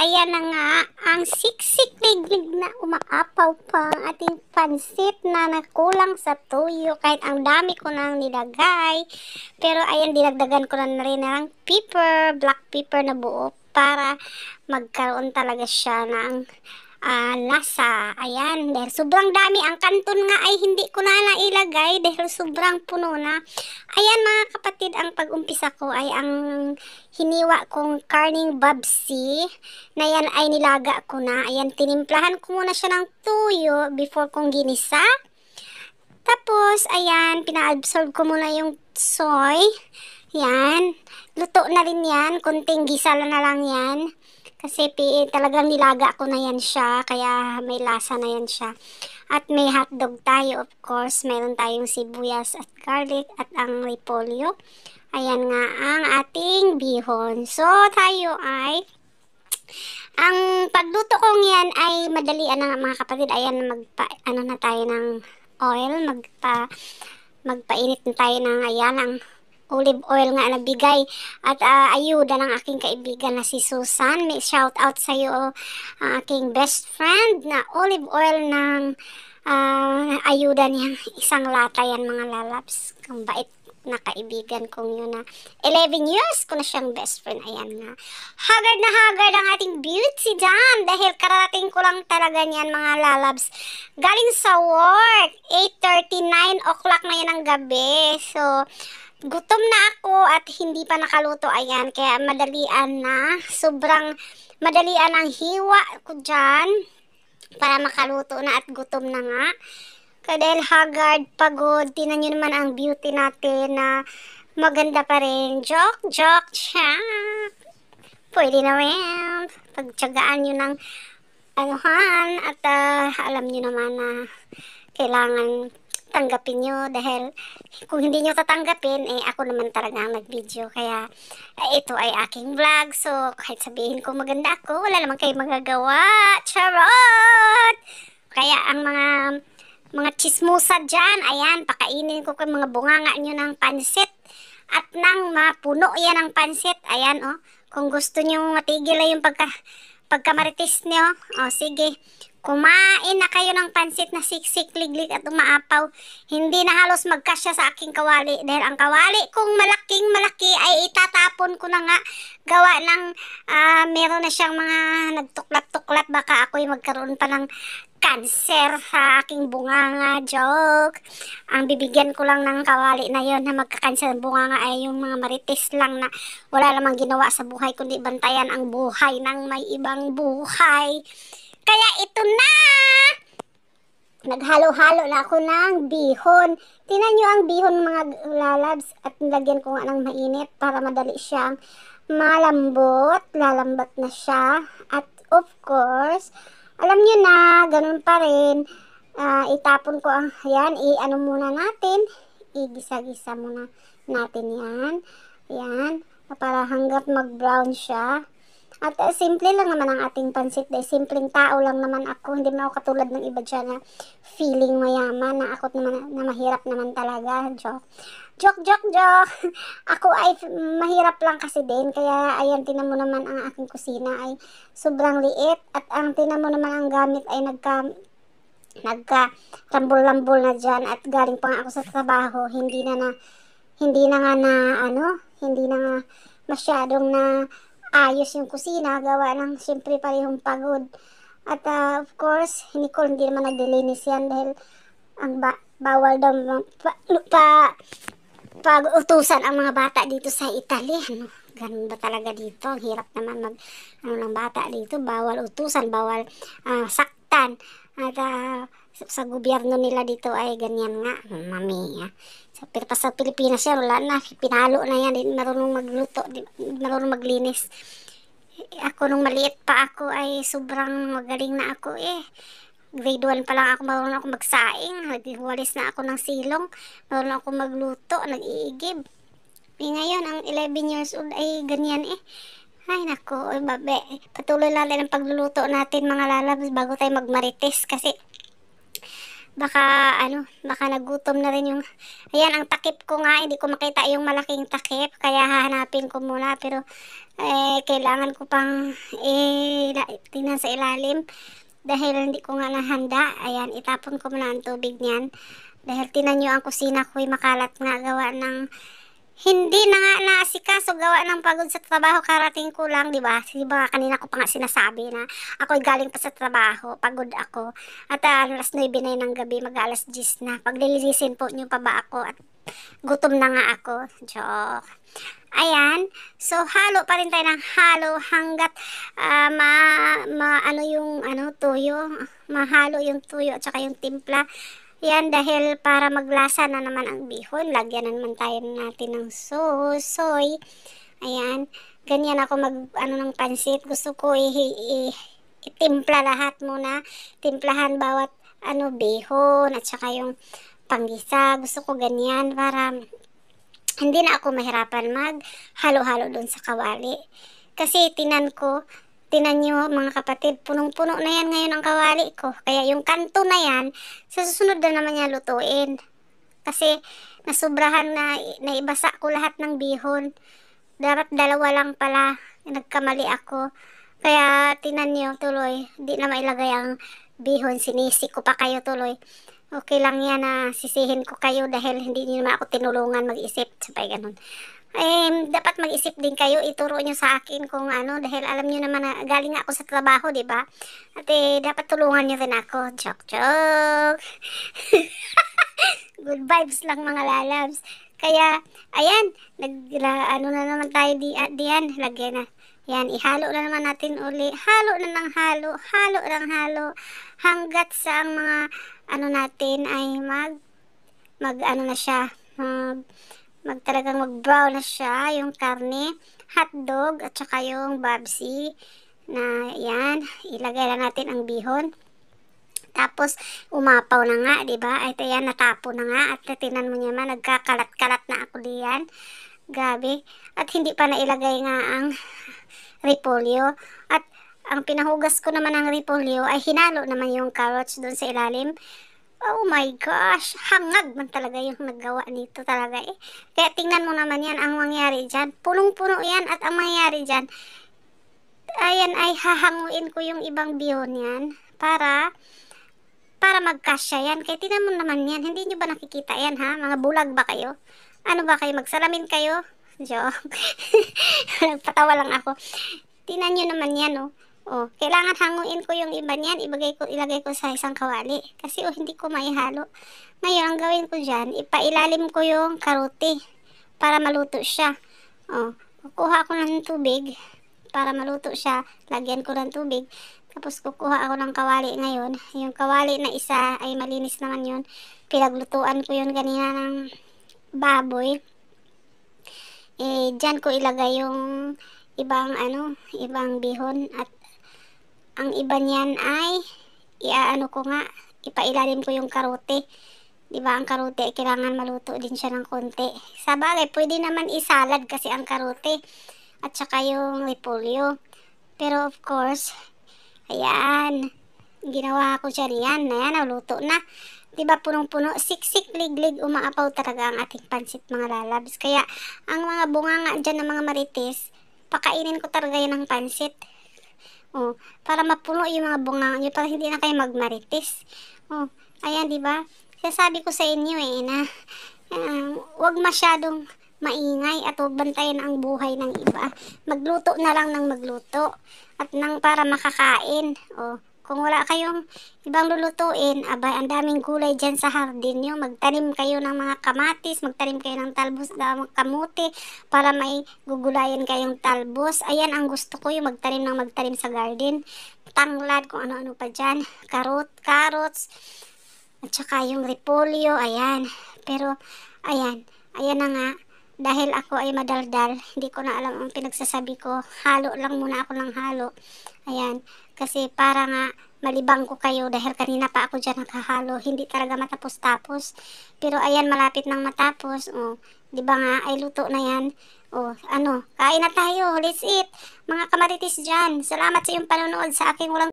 ayan na nga ang siksik legleg na umaapaw pa ang ating pansit na nakulang sa tuyo kahit ang dami ko nang nilagay. Pero ayan, dinagdagan ko na rin ng pepper, black pepper na buo para magkaroon talaga siya ng lasa. Ayan, dahil sobrang dami. Ang kanton nga ay hindi ko na nailagay dahil sobrang puno na. Ayan mga kapatid, ang pag-umpisa ko ay ang hiniwa kong karning babsi na yan ay nilaga ko na. Ayan, tinimplahan ko muna siya ng tuyo before kong ginisa. Tapos, ayan, pina-absorb ko muna yung soy. Yan, luto na rin yan. Kunting gisa na lang yan. Kasi talagang nilaga ko na yan siya, kaya may lasa na yan siya. At may hotdog tayo, of course. Meron tayong sibuyas at garlic at ang repolyo. Ayan nga ang ating bihon. So, tayo ay, ang pagluto kong yan ay madalian na mga kapatid. Ayan, ano na tayo ng oil. Magpainit na tayo ng, ayan, ang olive oil nga nabigay at ayuda ng aking kaibigan na si Susan. May shout out sa iyo, aking best friend na olive oil ng ayuda niyang isang lata yan mga lalabs. Ang bait na kaibigan kong yun na 11 years ko na siyang best friend. Ayan nga. Haggard na haggard ang ating beauty dyan dahil karating ko lang talaga niyan mga lalabs. Galing sa work, 8:39 o'clock na yan ng gabi. So, gutom na ako at hindi pa nakaluto. Ayan, kaya madalian na. Sobrang madalian ang hiwa ko dyan para makaluto na at gutom na nga. Kaya dahil haggard, pagod, tinan nyo naman ang beauty natin na maganda pa rin. Joke, joke, chak. Pwede na rin. Pagtsagaan nyo ng anuhan at alam nyo naman na kailangan tanggapin nyo dahil kung hindi nyo tatanggapin, ako naman talaga ang nag-video. Kaya ito ay aking vlog. So, kahit sabihin ko maganda ako, wala naman kayo magagawa. Charot! Kaya ang mga chismosa dyan, ayan, pakainin ko kay mga bunganga nyo ng pansit. At nang mapuno yan ng pansit, ayan, oh. Kung gusto nyo matigil na yung pagkamaritis nyo, sige. Kumain na kayo ng pansit na siksik, legleg at umaapaw. Hindi na halos magkasya sa aking kawali. Dahil ang kawali kung malaking malaki ay itatapon ko na nga. Gawa ng meron na siyang mga nagtuklat-tuklat. Baka ako'y magkaroon pa ng cancer sa aking bunganga. Joke. Ang bibigyan ko lang ng kawali na yon na magkakanser ng bunganga ay yung mga marites lang na wala namang ginawa sa buhay kundi bantayan ang buhay ng may ibang buhay. Kaya ito na! Naghalo-halo na ako ng bihon. Tingnan nyo ang bihon mga lalabs at nilagyan ko nga ng mainit para madali siyang malambot. Lalambat na siya. At of course, alam nyo na, ganun pa rin. Itapon ko ang, yan, i-ano muna natin. I-gisa-gisa muna natin yan. Yan, para hanggat mag-brown siya. At simple lang naman ang ating pansit dahil simpleng tao lang naman ako. Hindi naman ako katulad ng iba dyan na feeling mayaman na ako naman na mahirap naman talaga. Joke. Joke, joke, joke. Ako ay mahirap lang kasi din. Kaya ayan, tinan mo naman ang aking kusina ay sobrang liit. At ang tinan mo naman ang gamit ay nagka-lambol-lambol na dyan. At galing pa nga ako sa trabaho. Hindi na nga masyadong na ayos yung kusina, gawa ng siyempre parehong pagod. At of course, hindi naman naglilinis yan dahil ang bawal daw pag-utusan ang mga bata dito sa Italy. Ganun ba talaga dito? Ang hirap naman ng bata dito. Bawal utusan, bawal saktan. At sa gobyerno nila dito ay ganyan nga. Mami, pero pa sa Pilipinas yan, wala na. Pinalo na yan. Hindi marunong magluto. Marunong maglinis. Ako nung maliit pa ako ay sobrang magaling na ako Grade 1 pa lang ako, marunong ako magsaing. Nagwalis na ako ng silong. Marunong ako magluto, nag-iigib. Ngayon, ang 11 years old ay ganyan Ay nako, babe. Patuloy lang din ang pagluluto natin mga lalabs bago tayo magmarites kasi Baka baka nagutom na rin yung, ayan ang takip ko nga, hindi ko makita yung malaking takip, kaya hahanapin ko muna, pero kailangan ko pang tingnan sa ilalim dahil hindi ko nga nahanda. Ayan, itapon ko muna ang tubig niyan dahil tinan nyo ang kusina ko'y makalat nga, gawa ng hindi na nga naasikaso, gawa ng pagod sa trabaho, karating ko lang, di ba? Diba kanina ko pa nga sinasabi na ako'y galing pa sa trabaho, pagod ako. At alas 9 na ng gabi, mag-alas 10 na. Paglilinisin po nyo pa ba ako at gutom na nga ako. Joke. Ayan, so halo pa rin tayo ng halo hanggat tuyo, mahalo yung tuyo at saka yung timpla. Yan, dahil para maglasa na naman ang bihon, lagyan na naman tayo natin ng soy. Ayan, ganyan ako ng pansit. Gusto ko itimpla lahat muna. Timplahan bawat bihon at saka yung panggisa. Gusto ko ganyan para hindi na ako mahirapan halo-halo doon sa kawali. Kasi tinan nyo mga kapatid, punong-puno na yan ngayon ang kawali ko. Kaya yung kanto na yan, sa susunod na naman niya lutuin. Kasi nasubrahan na naibasa ko lahat ng bihon. Dapat 2 lang pala, nagkamali ako. Kaya tinan nyo tuloy, di na mailagay ang bihon, sinisi ko pa kayo tuloy. Okay lang yan na sisihin ko kayo dahil hindi nyo naman ako tinulungan mag-isip. Sabay ganun. Dapat mag-isip din kayo, ituro nyo sa akin kung dahil alam nyo naman na galing ako sa trabaho, di ba? At dapat tulungan nyo rin ako. Joke. Good vibes lang mga lalabs. Kaya, ayan, na naman tayo diyan, lagyan na. Yan, ihalo na naman natin uli. Halo na ng halo, halo ng halo, hanggat sa ang mga natin ay na siya, talagang mag-brown na siya yung karne, hotdog at saka yung babsi na yan, ilagay lang natin ang bihon. Tapos umapaw na nga, di ba? Ay ayan, natapo na nga at tinan mo naman, nagkakalat-kalat na ako diyan. Gabi. At hindi pa nailagay nga ang repolyo. At ang pinahugas ko naman ng repolyo ay hinalo naman yung carrots doon sa ilalim. Oh my gosh, hangag man talaga yung naggawa nito talaga eh. Kaya tingnan mo naman yan, ang mangyari dyan. Punong-puno yan at ang mangyari dyan, ayan ay hahanguin ko yung ibang bihon yan para magkasya yan. Kaya tingnan mo naman yan, hindi nyo ba nakikita yan ha? Mga bulag ba kayo? Ano ba kayo, magsalamin kayo? Joke. Nagpatawa lang ako. Tingnan nyo naman yan oh. Oh, kailangan hanguin ko yung iba niyan, ilagay ko sa isang kawali. Kasi hindi ko maihalo. Ngayon, ang gawin ko dyan, ipailalim ko yung karote para maluto siya. Oh, kukuha ako ng tubig para maluto siya. Lagyan ko ng tubig. Tapos kukuha ako ng kawali ngayon. Yung kawali na isa ay malinis naman yun. Pinaglutuan ko yun kanina ng baboy. Dyan ko ilagay yung ibang bihon at ang iba niyan ay ipailalim ko yung karote. Diba ang karote kailangan maluto din siya ng konti. Sa bagay, pwede naman isalad kasi ang karote at saka yung repolyo. Pero of course, ayan, ginawa ko siya riyan. Ayan, naluto na. Diba punong-puno, siksik, legleg, umaapaw talaga ang ating pansit mga lalabs. Kaya ang mga bunganga dyan ng mga marites, pakainin ko talaga yun ng pansit. Oh, para mapuno yung mga bunga nyo, para hindi na kayo magmarites. Oh, ayan, di ba? Sasabi ko sa inyo na wag masyadong maingay at huwag bantayan ang buhay ng iba. Magluto na lang ng magluto at para makakain. Oh, kung wala kayong ibang lulutuin, abay, ang daming gulay dyan sa hardin nyo. Magtanim kayo ng mga kamatis, magtanim kayo ng talbos na kamuti para may gugulayan kayong talbos. Ayan ang gusto ko, yung magtanim sa garden. Tanglad, kung ano-ano pa dyan. Carrots, at saka yung repolyo, ayan. Pero, ayan na nga. Dahil ako ay madaldal, hindi ko na alam ang pinagsasabi ko. Halo lang muna ako ng halo. Ayan. Kasi para nga malibang ko kayo dahil kanina pa ako dyan naghahalo. Hindi talaga matapos-tapos. Pero ayan, malapit nang matapos. Oh, di ba nga, ay luto na yan. Oh, kain na tayo. Let's eat. Mga kamaritis dyan. Salamat sa iyong panonood sa aking walang